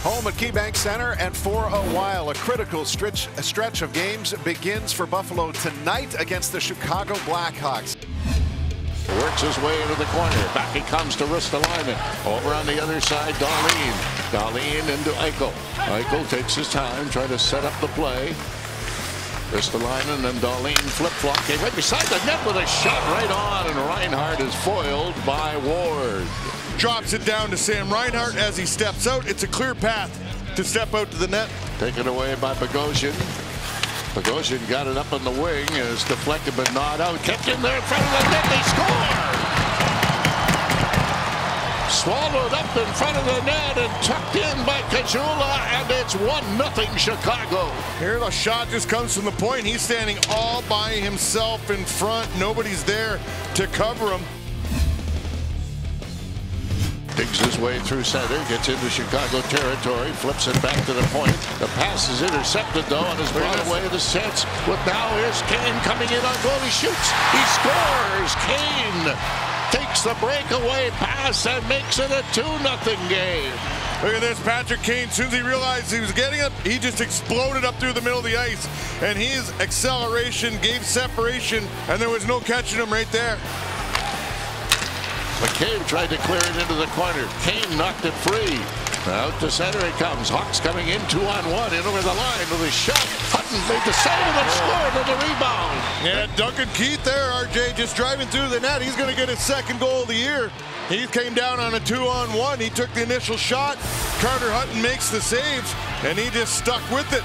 Home at KeyBank Center, and for a while, a critical stretch of games begins for Buffalo tonight against the Chicago Blackhawks. Works his way into the corner. Back he comes to Ristolainen. Over on the other side, Dahlin. Dahlin into Eichel. Eichel takes his time, trying to set up the play. Ristolainen and Dahlin flip-flop. Came right beside the net with a shot right on, and Reinhart is foiled by Ward. Drops it down to Sam Reinhart as he steps out. It's a clear path to step out to the net. Taken away by Bogosian. Bogosian got it up on the wing. It's deflected but not out. Kept in there in front of the net. They score! Swallowed up in front of the net and tucked in by Kajula, and it's 1-0 Chicago. Here the shot just comes from the point. He's standing all by himself in front. Nobody's there to cover him. Digs his way through center, gets into Chicago territory, flips it back to the point. The pass is intercepted though and is brought away to Sets. With now here's Kane coming in on goal. He shoots. He scores. Kane takes the breakaway pass and makes it a 2-0 game. Look at this, Patrick Kane. As soon as he realized he was getting it, he just exploded up through the middle of the ice. And his acceleration gave separation, and there was no catching him right there. McCabe tried to clear it into the corner. Kane knocked it free. Out to center it comes. Hawks coming in 2-on-1 in over the line with a shot. Hutton made the save and then scored with the rebound. Yeah, Duncan Keith there, RJ, just driving through the net. He's going to get his second goal of the year. He came down on a 2-on-1. He took the initial shot. Carter Hutton makes the save, and he just stuck with it.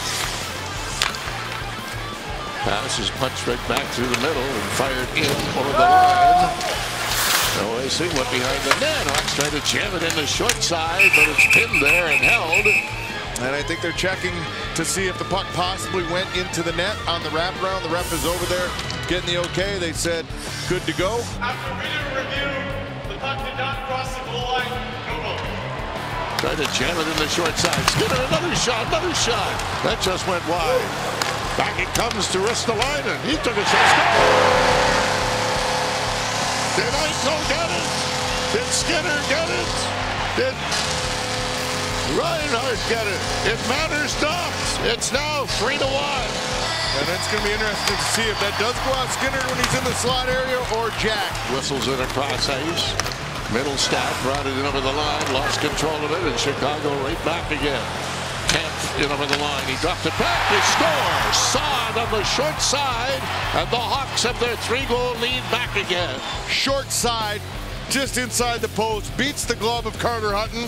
Pass is punched right back through the middle and fired in over the line. OAC went behind the net. Hawks tried to jam it in the short side, but it's pinned there and held. And I think they're checking to see if the puck possibly went into the net on the wraparound. The ref is over there getting the okay. They said good to go. After review, the puck did not cross the goal line. No goal. Tried to jam it in the short side. Skinner, another shot. That just went wide. Back it comes to Ristolainen. He took a shot. Did Eichel get it? Did Skinner get it? Did Reinhart get it? It matters not. It's now 3-1. And it's going to be interesting to see if that does go out Skinner when he's in the slot area or Jack. Whistles it across ice. Middle staff brought it in over the line. Lost control of it, and Chicago right back again. Kemp in over the line. He dropped it back. They score. Saad on the short side. And the Hawks have their 3-goal lead back again. Short side, just inside the post. Beats the glove of Carter Hutton.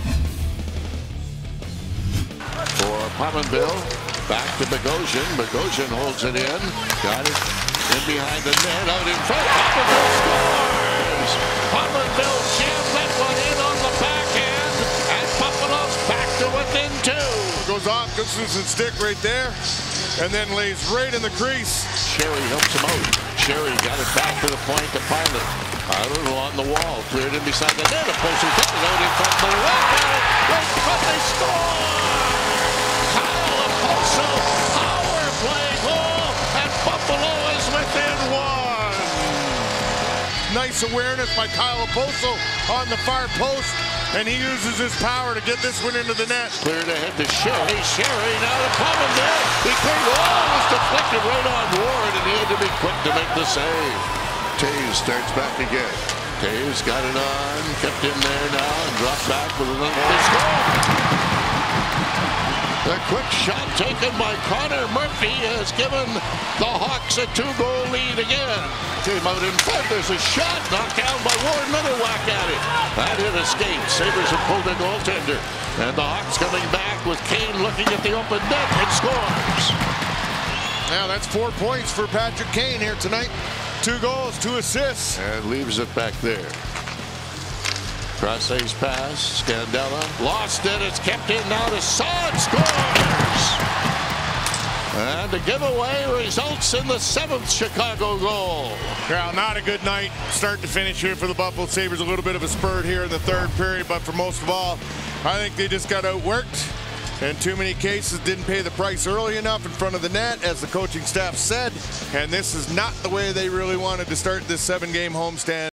For Pominville. Back to Bogosian. Bogosian holds it in. Got it in behind the net. Out in front. Pominville scores. Pominville jammed that one in on the backhand. And Buffalo's back to within 2. Goes off Gustafson's stick right there, and then lays right in the crease. Sherry helps him out. Sherry got it back to the point to Pilot. Pilot along the wall, cleared in beside the net. A post and cut it out in front of the net. Right in front, they score! Kyle Oposo, power play goal, and Buffalo is within 1. Nice awareness by Kyle Oposo on the far post. And he uses his power to get this one into the net. Cleared ahead to Sherry. Sherry now to Pominville. He cleared. Oh, it was deflected right on Ward, and he had to be quick to make the save. Taves starts back again. Taves got it on, kept in there now, and dropped back with another score. The quick shot taken by Connor Murphy has given the Hawks a 2-goal lead again. Came out in front. There's a shot knocked down by Ward. Another whack at it. That hit escaped. Sabres have pulled a goaltender. And the Hawks coming back with Kane looking at the open net and scores. Now that's 4 points for Patrick Kane here tonight. 2 goals, 2 assists. And leaves it back there. Cross ice pass, Scandella lost it, it's kept in now to Saad, scores! And the giveaway results in the 7th Chicago goal. Well, not a good night, start to finish here for the Buffalo Sabres. A little bit of a spurt here in the 3rd period, but for most of all, I think they just got outworked. In too many cases, didn't pay the price early enough in front of the net, as the coaching staff said. And this is not the way they really wanted to start this 7-game homestand.